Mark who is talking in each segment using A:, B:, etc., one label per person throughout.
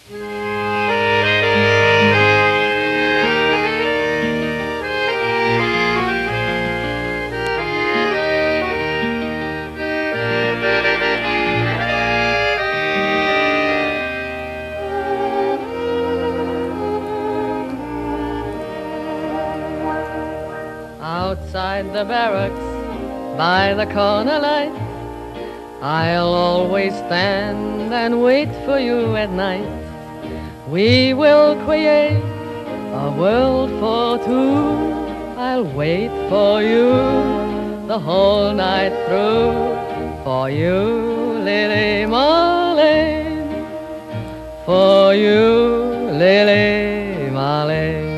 A: Outside the barracks, by the corner light, I'll always stand and wait for you at night. We will create a world for two. I'll wait for you the whole night through. For you, Lily Marlene. For you, Lily Marlene.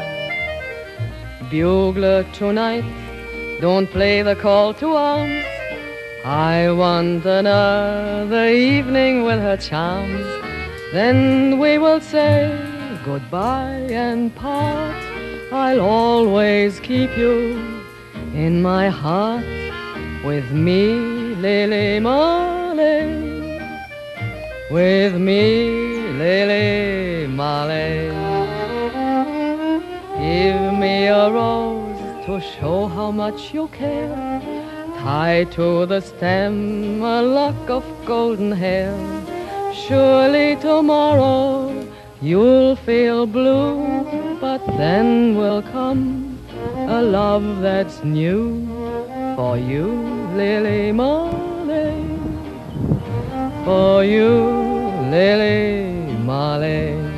A: Bugler tonight, don't play the call to arms. I want another evening with her charms. Then we will say goodbye and part. I'll always keep you in my heart. With me, Lily Marlene. With me, Lily Marlene. Give me a rose to show how much you care. Tie to the stem a lock of golden hair. Surely tomorrow you'll feel blue, but then will come a love that's new. For you, Lily Marlene. For you, Lily Marlene.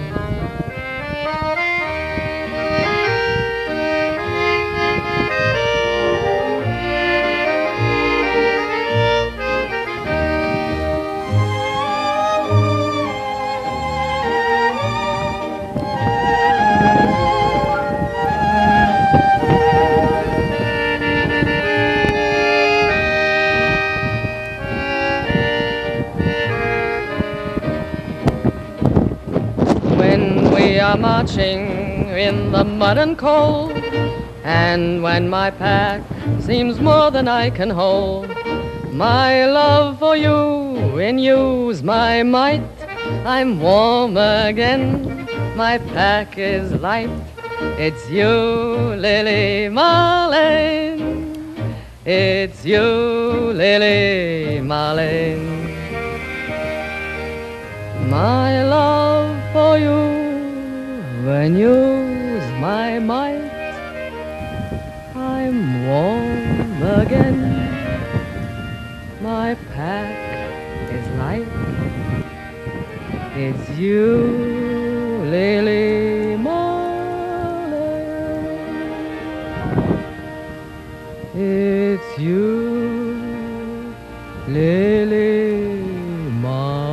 A: When we are marching in the mud and cold, and when my pack seems more than I can hold, my love for you renews my might. I'm warm again, my pack is light. It's you, Lily Marlene. It's you, Lily Marlene. My love for you renews my might. I'm warm again. My pack is light. It's you, Lily Marlene. It's you, Lily Marlene.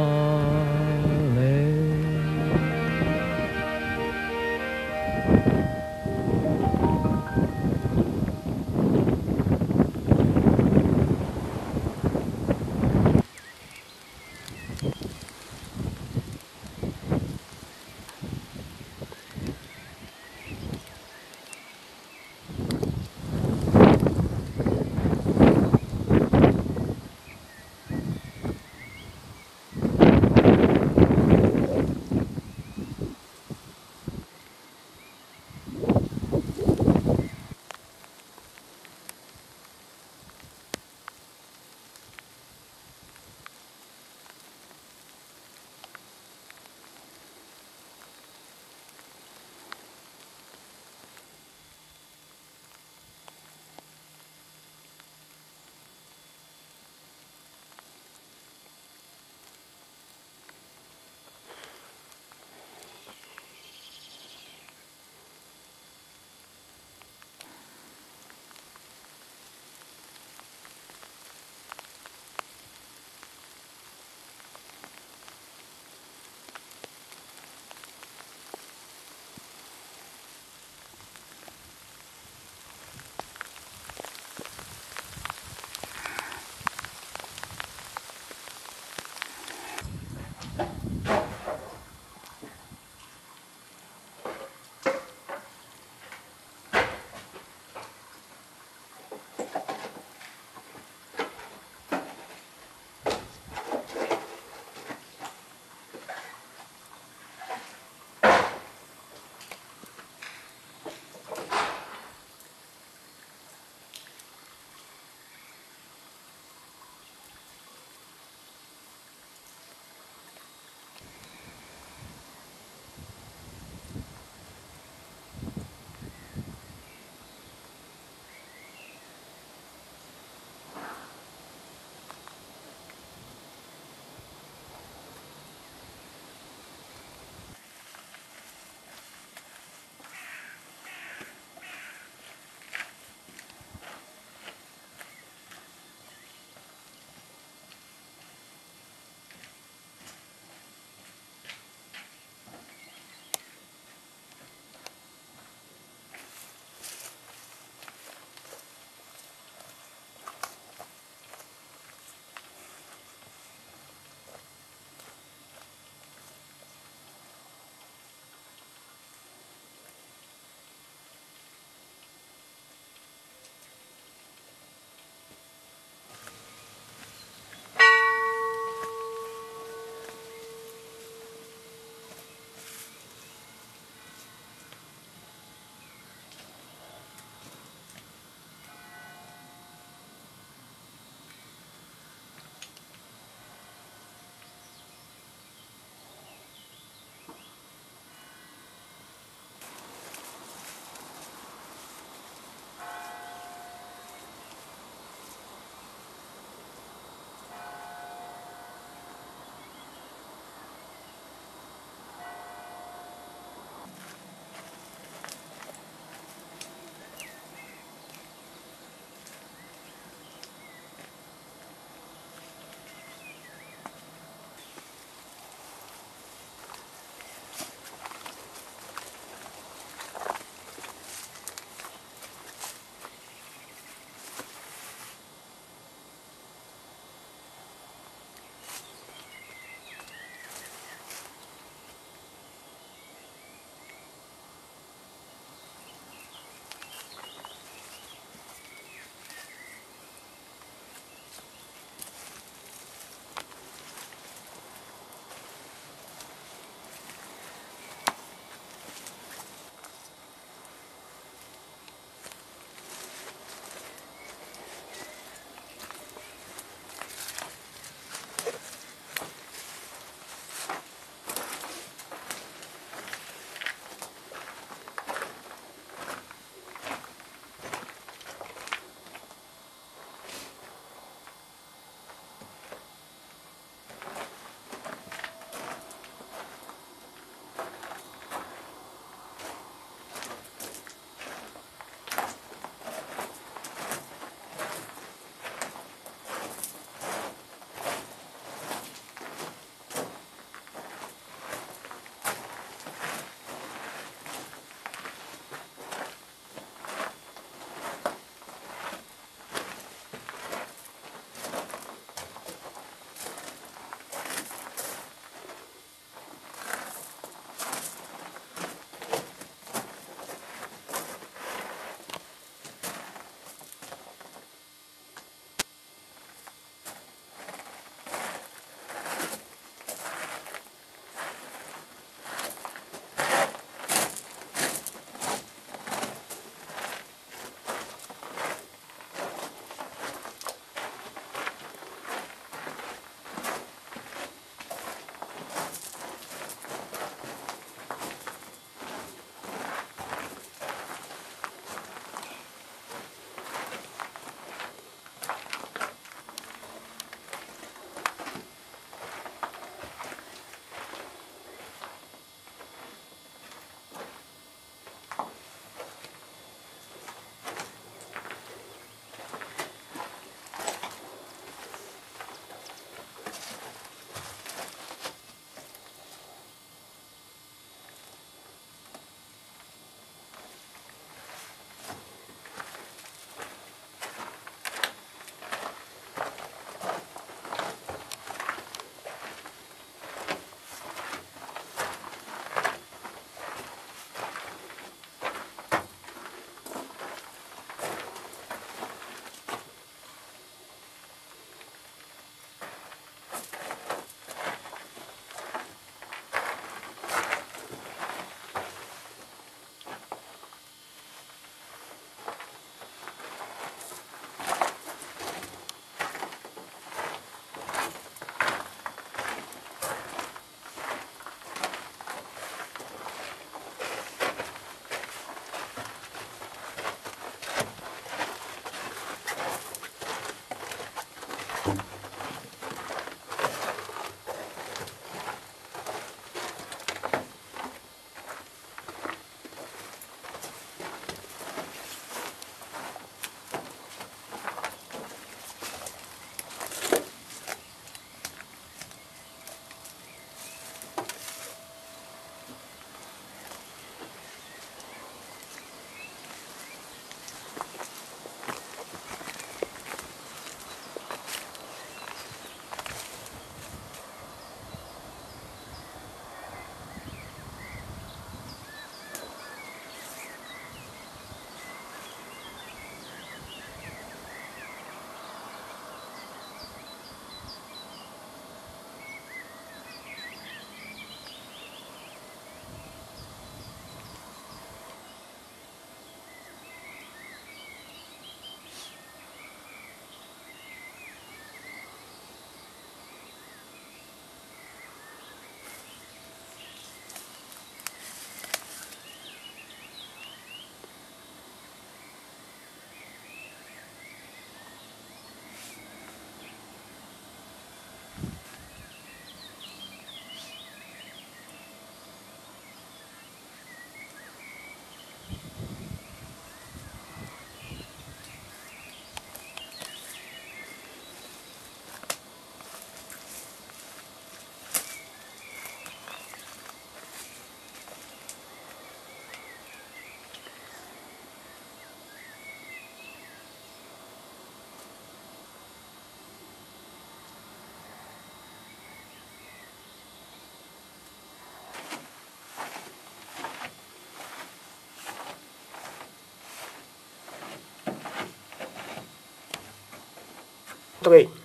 B: 3.